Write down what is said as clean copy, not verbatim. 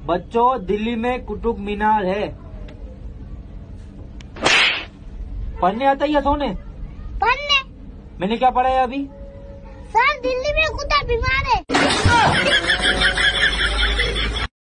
बच्चों, दिल्ली में कुतुब मीनार है। पढ़ने आता है या सोने? पढ़ने। मैंने क्या पढ़ा है अभी? सर, दिल्ली में कुतुब